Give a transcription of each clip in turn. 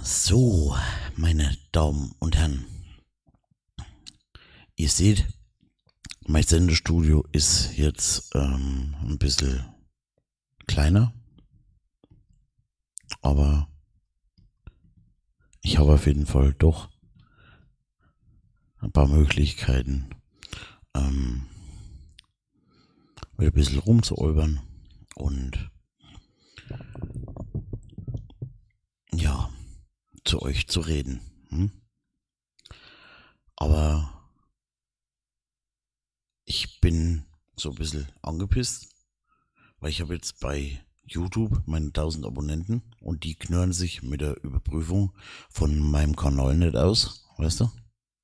So, meine Damen und Herren, ihr seht, mein Sendestudio ist jetzt ein bisschen kleiner, aber ich habe auf jeden Fall doch ein paar Möglichkeiten, wieder ein bisschen rumzuäubern und ja, zu euch zu reden. Aber ich bin so ein bisschen angepisst, weil ich habe jetzt bei YouTube meine 1000 Abonnenten und die knurren sich mit der Überprüfung von meinem Kanal nicht aus, weißt du?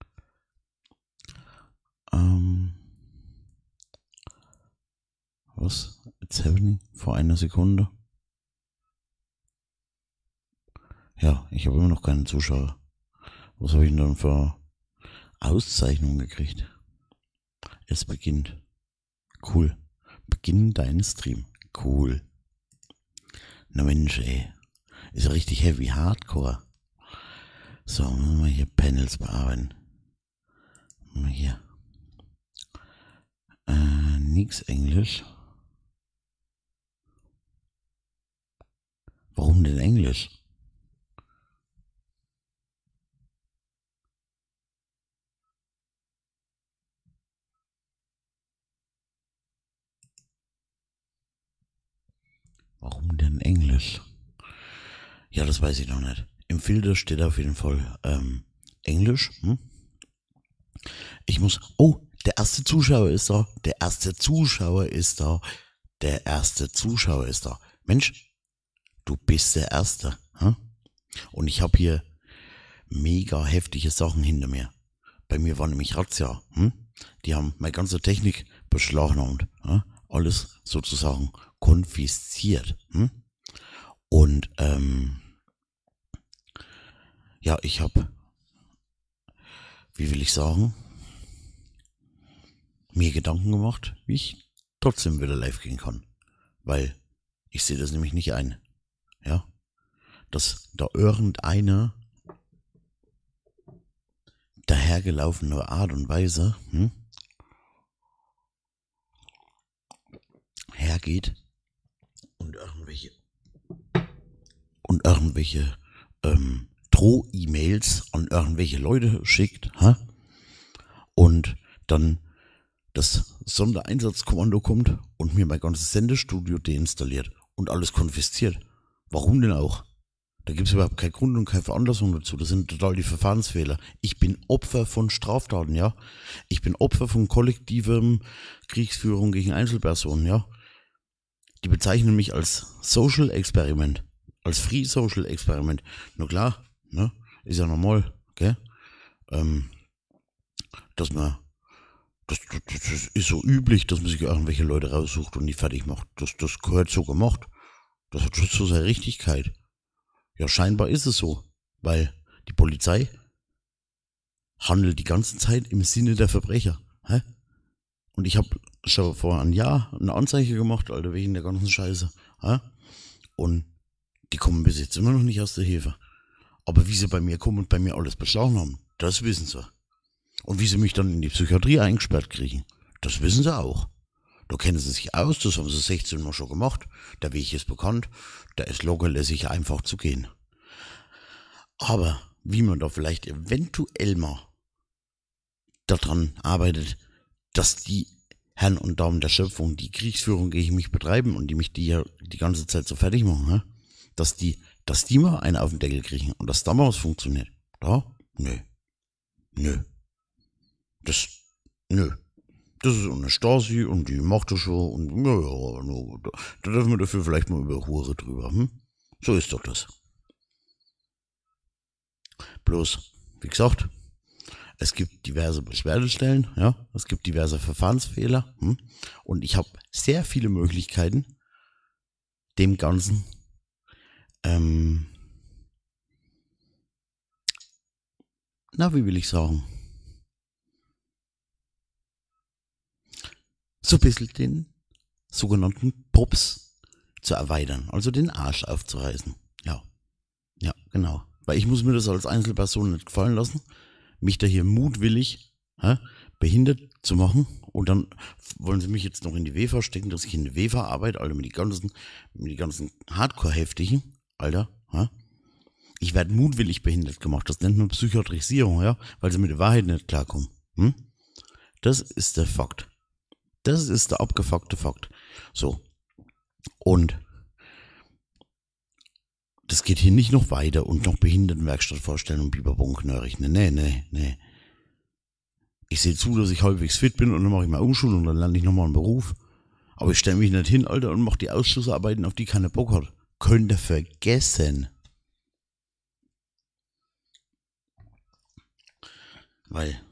Was? It's happening? Vor einer Sekunde? Ja, ich habe immer noch keinen Zuschauer. Was habe ich denn dann für Auszeichnungen gekriegt? Es beginnt. Cool. Beginn deinen Stream. Cool. Na Mensch, ey. Ist ja richtig heavy, hardcore. So, müssen wir hier Panels bearbeiten. Hier. Nix Englisch. Warum denn Englisch? Warum denn Englisch? Ja, das weiß ich noch nicht. Im Filter steht auf jeden Fall Englisch. Ich muss. Oh, der erste Zuschauer ist da. Der erste Zuschauer ist da. Der erste Zuschauer ist da. Mensch, du bist der Erste. Und ich habe hier mega heftige Sachen hinter mir. Bei mir war nämlich Razzia. Die haben meine ganze Technik beschlagnahmt. Alles sozusagen konfisziert. Und ja, ich habe, wie will ich sagen, mir Gedanken gemacht, wie ich trotzdem wieder live gehen kann. Weil ich sehe das nämlich nicht ein. Ja, dass da irgendeine dahergelaufene Art und Weise hergeht und irgendwelche Droh-E-Mails an irgendwelche Leute schickt, und dann das Sondereinsatzkommando kommt und mir mein ganzes Sendestudio deinstalliert und alles konfisziert. Warum denn auch? Da gibt es überhaupt keinen Grund und keine Veranlassung dazu. Das sind total die Verfahrensfehler. Ich bin Opfer von Straftaten, ja. Ich bin Opfer von kollektivem Kriegsführung gegen Einzelpersonen, ja. Die bezeichnen mich als Social Experiment, als Free Social Experiment. Na klar, ne? Ist ja normal, gell? Dass man, das ist so üblich, dass man sich irgendwelche Leute raussucht und die fertig macht. Das gehört so gemacht. Das hat schon so seine Richtigkeit. Ja, scheinbar ist es so, weil die Polizei handelt die ganze Zeit im Sinne der Verbrecher. Und ich habe schon vor einem Jahr eine Anzeige gemacht, Alter, wegen der ganzen Scheiße. Und die kommen bis jetzt immer noch nicht aus der Hilfe. Aber wie sie bei mir kommen und bei mir alles beschlagen haben, das wissen sie. Und wie sie mich dann in die Psychiatrie eingesperrt kriegen, das wissen sie auch. Da kennen sie sich aus, das haben sie 16 Mal schon gemacht. Der Weg ist bekannt, der ist lockerlässig einfach zu gehen. Aber wie man da vielleicht eventuell mal daran arbeitet, dass die Herren und Damen der Schöpfung die Kriegsführung gegen mich betreiben und die mich die ganze Zeit so fertig machen, dass die mal einen auf den Deckel kriegen und dass da mal was funktioniert. Da? Nö. Das ist eine Stasi und die macht das schon und ja, da dürfen wir dafür vielleicht mal über Hure drüber. So ist doch das. Bloß, wie gesagt, es gibt diverse Beschwerdestellen, ja, es gibt diverse Verfahrensfehler und ich habe sehr viele Möglichkeiten, dem Ganzen wie will ich sagen, so ein bisschen den sogenannten Pops zu erweitern, also den Arsch aufzureißen. Ja, genau. Weil ich muss mir das als Einzelperson nicht gefallen lassen, mich da hier mutwillig behindert zu machen. Und dann wollen sie mich jetzt noch in die WEFA stecken, dass ich in die WEFA arbeite, Alter, mit die ganzen Hardcore-Heftigen, Alter. Ich werde mutwillig behindert gemacht. Das nennt man Psychiatrisierung, ja, weil sie mit der Wahrheit nicht klarkommen. Das ist der Fakt. Das ist der abgefuckte Fakt. So. Und das geht hier nicht noch weiter und noch Behindertenwerkstatt vorstellen und Biberbon-Knörrig. Nee. Ich sehe zu, dass ich halbwegs fit bin und dann mache ich mal Umschulung und dann lerne ich nochmal einen Beruf. Aber ich stelle mich nicht hin, Alter, und mache die Ausschussarbeiten, auf die keiner Bock hat. Könnt ihr vergessen. Weil,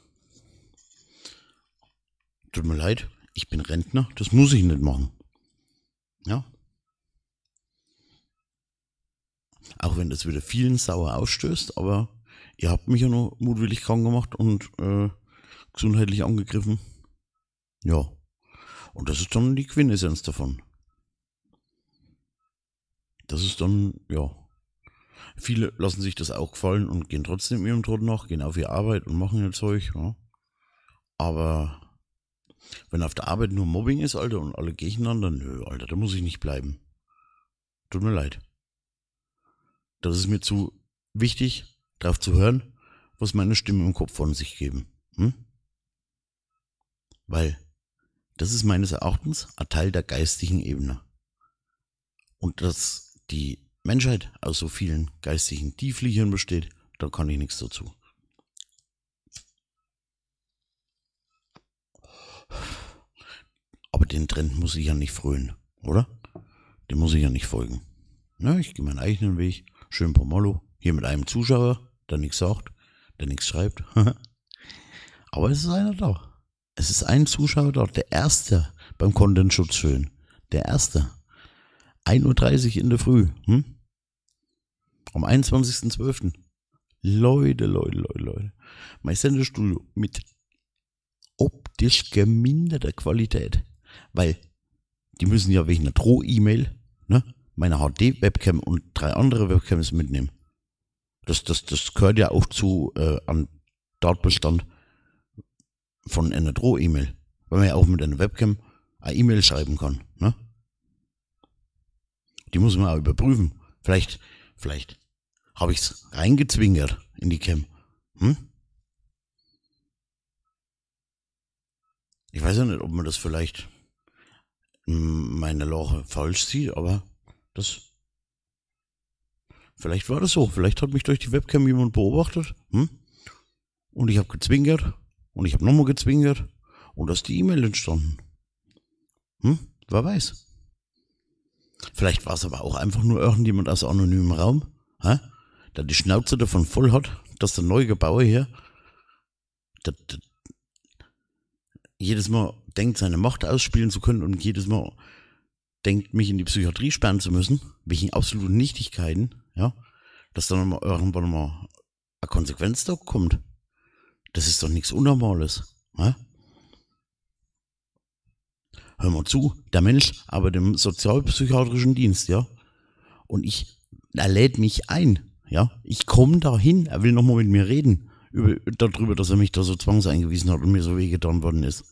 tut mir leid, ich bin Rentner, das muss ich nicht machen. Ja. Auch wenn das wieder vielen sauer ausstößt, aber ihr habt mich ja noch mutwillig krank gemacht und gesundheitlich angegriffen. Ja. Und das ist dann die Quintessenz davon. Das ist dann, ja. Viele lassen sich das auch gefallen und gehen trotzdem ihrem Tod nach, gehen auf ihre Arbeit und machen ihr Zeug, ja. Aber wenn auf der Arbeit nur Mobbing ist, Alter, und alle gegeneinander, nö, Alter, da muss ich nicht bleiben. Tut mir leid. Das ist mir zu wichtig, darauf zu hören, was meine Stimmen im Kopf von sich geben. Weil das ist meines Erachtens ein Teil der geistigen Ebene. Und dass die Menschheit aus so vielen geistigen Tiefliegern besteht, da kann ich nichts dazu. Aber den Trend muss ich ja nicht frönen, oder? Dem muss ich ja nicht folgen. Ja, ich gehe meinen eigenen Weg, schön Pomolo, hier mit einem Zuschauer, der nichts sagt, der nichts schreibt. Aber es ist einer da. Es ist ein Zuschauer da, der erste beim Contentschutz schön. Der erste. 1:30 Uhr in der Früh. Am 21.12. Leute. Mein Sendestudio mit optisch geminderter Qualität. Weil die müssen ja wegen einer Droh-E-Mail meine HD-Webcam und 3 andere Webcams mitnehmen. Das gehört ja auch zu an Datenbestand von einer Droh-E-Mail. Weil man ja auch mit einer Webcam eine E-Mail schreiben kann. Die muss man auch überprüfen. Vielleicht habe ich es reingezwingert in die Cam. Ich weiß ja nicht, ob man das vielleicht in meiner Lache falsch sieht, aber vielleicht war das so. Vielleicht hat mich durch die Webcam jemand beobachtet. Und ich habe gezwingert. Und ich habe nochmal gezwingert. Und da ist die E-Mail entstanden. Wer weiß. Vielleicht war es aber auch einfach nur irgendjemand aus anonymem Raum, der die Schnauze davon voll hat, dass der Neugebauer hier jedes Mal denkt, seine Macht ausspielen zu können und jedes Mal denkt, mich in die Psychiatrie sperren zu müssen, wegen absoluten Nichtigkeiten, dass dann irgendwann mal eine Konsequenz da kommt. Das ist doch nichts Unnormales. Hör mal zu, der Mensch arbeitet im sozialpsychiatrischen Dienst, und er lädt mich ein, ich komme da hin, er will nochmal mit mir reden, darüber, dass er mich da so zwangseingewiesen hat und mir so wehgetan worden ist.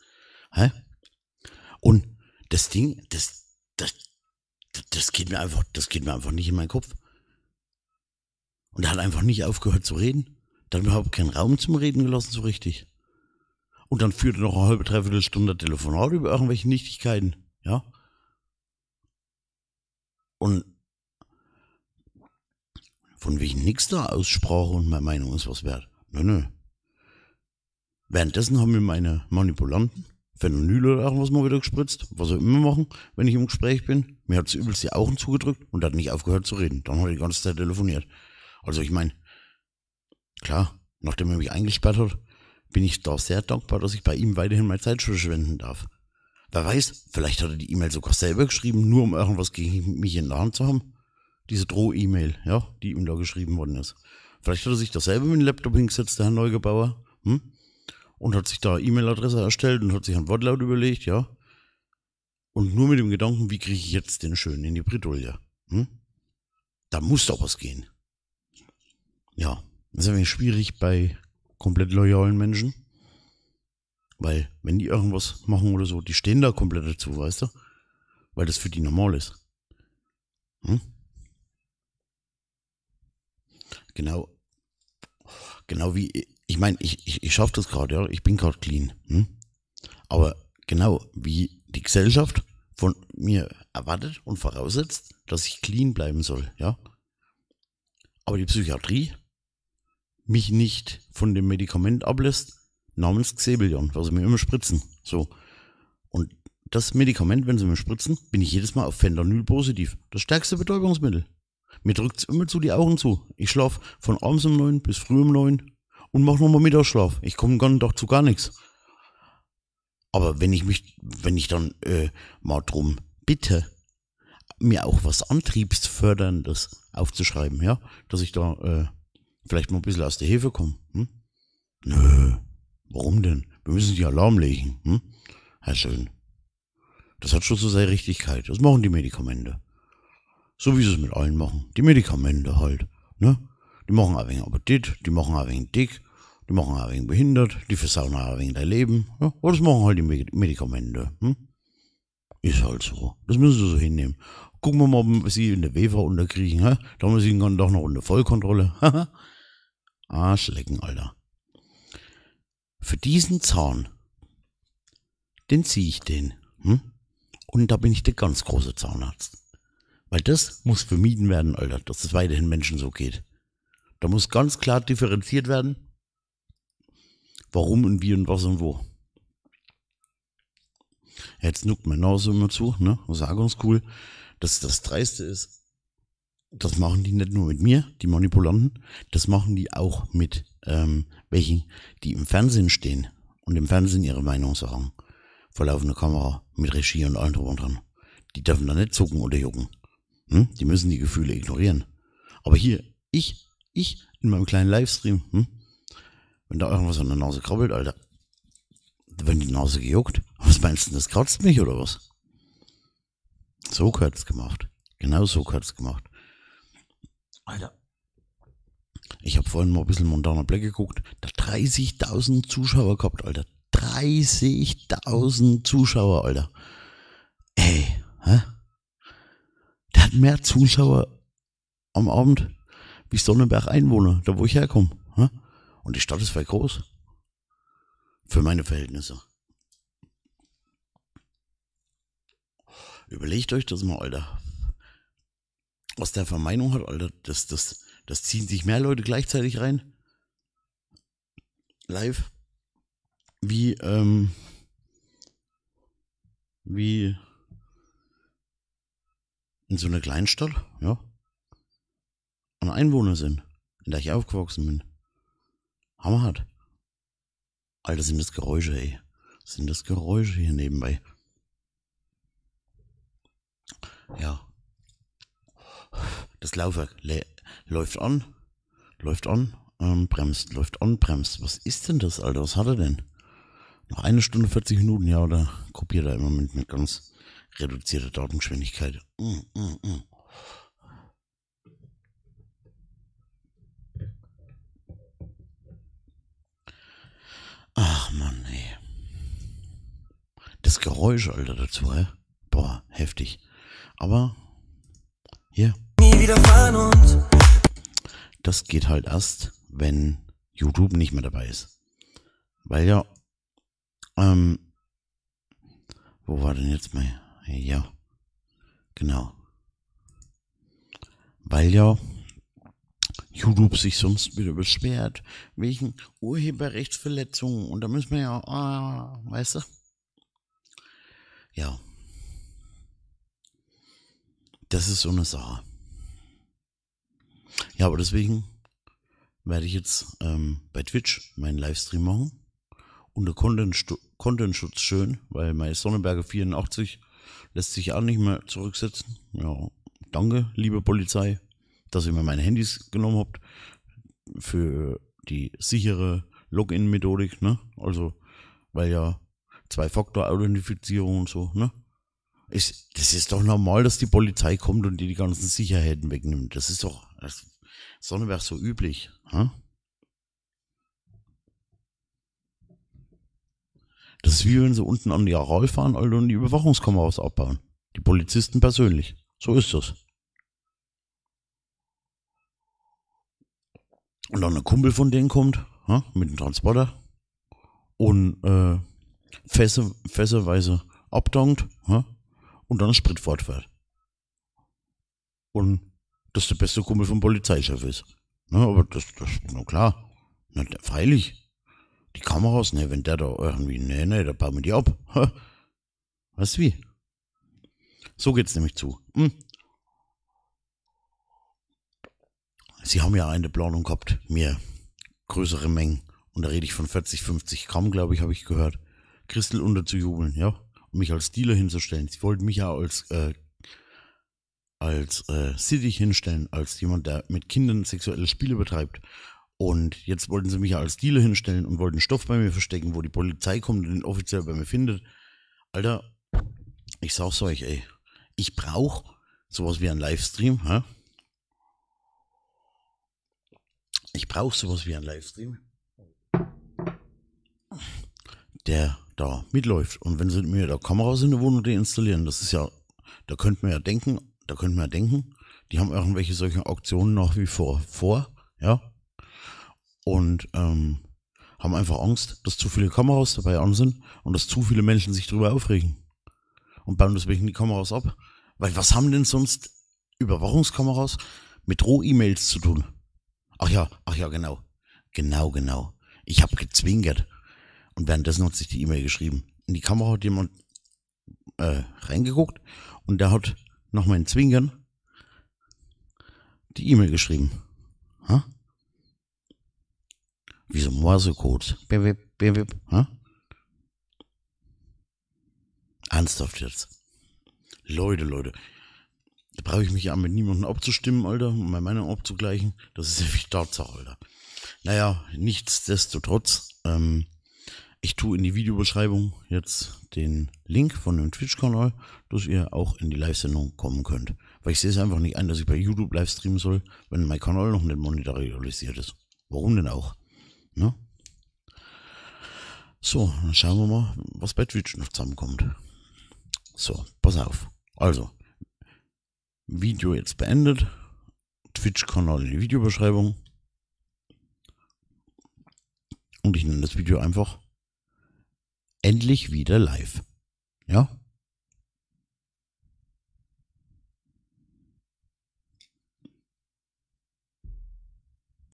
Und das Ding, das geht mir einfach nicht in meinen Kopf. Und er hat einfach nicht aufgehört zu reden, der hat überhaupt keinen Raum zum Reden gelassen, so richtig. Und dann führt er noch eine halbe, dreiviertel Stunde Telefonat über irgendwelche Nichtigkeiten, Und von wegen nix da Aussprache und meine Meinung ist was wert. Nö. Währenddessen haben mir meine Manipulanten Phenonyl oder irgendwas mal wieder gespritzt, was sie immer machen, wenn ich im Gespräch bin. Mir hat es übelst die Augen zugedrückt und hat nicht aufgehört zu reden. Dann hat er die ganze Zeit telefoniert. Also ich meine, klar, nachdem er mich eingesperrt hat, bin ich da sehr dankbar, dass ich bei ihm weiterhin meine Zeit verschwenden darf. Wer weiß, vielleicht hat er die E-Mail sogar selber geschrieben, nur um irgendwas gegen mich in der Hand zu haben. Diese Droh-E-Mail, die ihm da geschrieben worden ist. Vielleicht hat er sich da selber mit dem Laptop hingesetzt, der Herr Neugebauer, und hat sich da E-Mail-Adresse erstellt und hat sich ein Wortlaut überlegt, Und nur mit dem Gedanken, wie kriege ich jetzt den schön in die Bredouille? Da muss doch was gehen. Ja, das ist ein wenig schwierig bei komplett loyalen Menschen. Weil, wenn die irgendwas machen oder so, die stehen da komplett dazu, weißt du? Weil das für die normal ist. Hm? Genau, genau wie, ich meine, ich schaffe das gerade, ja, ich bin gerade clean. Hm? Aber genau wie die Gesellschaft von mir erwartet und voraussetzt, dass ich clean bleiben soll, ja. Aber die Psychiatrie mich nicht von dem Medikament ablässt, namens Xebelion, was sie mir immer spritzen. So. Und das Medikament, wenn sie mir spritzen, bin ich jedes Mal auf Fentanyl positiv. Das stärkste Betäubungsmittel. Mir drückt's immer zu die Augen zu. Ich schlaf von abends um 9 bis früh um 9 und mach nochmal Mittagsschlaf. Ich komme gar nicht zu gar nichts. Aber wenn ich dann mal drum bitte, mir auch was Antriebsförderndes aufzuschreiben, ja, dass ich da vielleicht mal ein bisschen aus der Hefe komme. Hm? Nö, warum denn? Wir müssen die Alarm legen. Hm? Ja, schön. Das hat schon so seine Richtigkeit. Das machen die Medikamente. So wie sie es mit allen machen. Die Medikamente halt. Ne? Die machen ein wenig Appetit, die machen ein wenig dick, die machen ein wenig behindert, die versauen ein wenig dein Leben. Ja? Aber das machen halt die Medikamente. Hm? Ist halt so. Das müssen sie so hinnehmen. Gucken wir mal, ob wir sie in der Wefer unterkriegen. Hä? Da haben wir sie dann doch noch unter Vollkontrolle. Arschlecken, Alter. Für diesen Zahn, den ziehe ich den. Hm? Und da bin ich der ganz große Zahnarzt. Weil das muss vermieden werden, Alter, dass es weiterhin Menschen so geht. Da muss ganz klar differenziert werden, warum und wie und was und wo. Jetzt nuckt meine Nase immer zu, ne? Das ist auch ganz cool. Das Dreiste ist, das machen die nicht nur mit mir, die Manipulanten, das machen die auch mit welchen, die im Fernsehen stehen und im Fernsehen ihre Meinung sagen. Vor laufender Kamera, mit Regie und allem drum und dran. Die dürfen da nicht zucken oder jucken. Hm? Die müssen die Gefühle ignorieren. Aber hier, ich in meinem kleinen Livestream, wenn da irgendwas an der Nase krabbelt, Alter, wenn die Nase gejuckt, was meinst du, das kratzt mich oder was? So gehört's gemacht. Genau so gehört's gemacht. Alter. Ich habe vorhin mal ein bisschen Montana Black geguckt, da 30.000 Zuschauer gehabt, Alter. 30.000 Zuschauer, Alter. Ey, hä? Der hat mehr Zuschauer am Abend wie Sonnenberg Einwohner, da wo ich herkomme. Hä? Und die Stadt ist voll groß. Für meine Verhältnisse. Überlegt euch das mal, Alter. Was der für Meinung hat, Alter, das ziehen sich mehr Leute gleichzeitig rein. Live. Wie in so einer Kleinstadt, ja. An Einwohner sind, in der ich aufgewachsen bin. Hammerhart. Alter, sind das Geräusche, ey. Sind das Geräusche hier nebenbei. Ja. Das Laufwerk läuft an, bremst, läuft an, bremst. Was ist denn das, Alter? Was hat er denn? Noch 1 Stunde 40 Minuten, ja, oder kopiert er im Moment mit ganz reduzierter Datengeschwindigkeit. Ach Mann, ey. Das Geräusch, Alter, dazu, hä? Boah, heftig. Aber, hier. Nie wieder fahren und das geht halt erst, wenn YouTube nicht mehr dabei ist. Weil ja, wo war denn jetzt mal? Ja, genau. Weil ja YouTube sich sonst wieder beschwert wegen Urheberrechtsverletzungen und da müssen wir ja, weißt du? Ja. Das ist so eine Sache. Ja, aber deswegen werde ich jetzt bei Twitch meinen Livestream machen. Unter Contentschutz schön, weil meine Sonnenberger 84 lässt sich auch nicht mehr zurücksetzen. Ja, danke, liebe Polizei, dass ihr mir meine Handys genommen habt für die sichere Login-Methodik, ne? Also, weil ja 2-Faktor-Authentifizierung und so, ne? Das ist doch normal, dass die Polizei kommt und die ganzen Sicherheiten wegnimmt. Das ist doch, Sonneberg so üblich. Ha? Das ist wie wenn sie unten an die Aral fahren, Alter, und die Überwachungskameras abbauen. Die Polizisten persönlich. So ist das. Und dann ein Kumpel von denen kommt, ha, mit dem Transporter und fässerweise abdankt, ha, und dann Sprit fortfährt. Und das der beste Kumpel vom Polizeichef ist. Ne, aber das, na klar. Na, freilich. Die Kameras, ne, wenn der da irgendwie, ne, da bauen wir die ab. Ha. Weißt du wie? So geht's nämlich zu. Sie haben ja eine Planung gehabt, mir größere Mengen, und da rede ich von 40, 50 Gramm, glaube ich, habe ich gehört, Christel unterzujubeln, ja, und mich als Dealer hinzustellen. Sie wollten mich ja als Sittich hinstellen, als jemand, der mit Kindern sexuelle Spiele betreibt. Und jetzt wollten sie mich ja als Dealer hinstellen und wollten Stoff bei mir verstecken, wo die Polizei kommt und den offiziell bei mir findet. Alter, ich sag's euch, ey, ich brauch sowas wie einen Livestream, hä? Ich brauche sowas wie einen Livestream, der da mitläuft. Und wenn sie mir da Kameras in der Wohnung deinstallieren, das ist ja, da könnte man ja denken, die haben irgendwelche solche Auktionen nach wie vor, ja, und haben einfach Angst, dass zu viele Kameras dabei an sind und dass zu viele Menschen sich darüber aufregen und bauen deswegen die Kameras ab. Weil was haben denn sonst Überwachungskameras mit Roh-E-Mails zu tun? Ach ja, genau. Genau. Ich habe gezwinkert. Und währenddessen hat sich die E-Mail geschrieben. In die Kamera hat jemand reingeguckt und der hat nach meinen Zwinkern die E-Mail geschrieben. Ha? Wie so Morsecodes. Ha? Ernsthaft jetzt. Leute. Da brauche ich mich ja mit niemandem abzustimmen, Alter, um meine Meinung abzugleichen. Das ist ja wie Tatsache, Alter. Naja, nichtsdestotrotz, ich tue in die Videobeschreibung jetzt den Link von dem Twitch-Kanal, dass ihr auch in die Live-Sendung kommen könnt. Weil ich sehe es einfach nicht ein, dass ich bei YouTube live streamen soll, wenn mein Kanal noch nicht monetarisiert ist. Warum denn auch? Ne? So, dann schauen wir mal, was bei Twitch noch zusammenkommt. So, pass auf. Also, Video jetzt beendet. Twitch-Kanal in die Videobeschreibung. Und ich nenne das Video einfach endlich wieder live. Ja?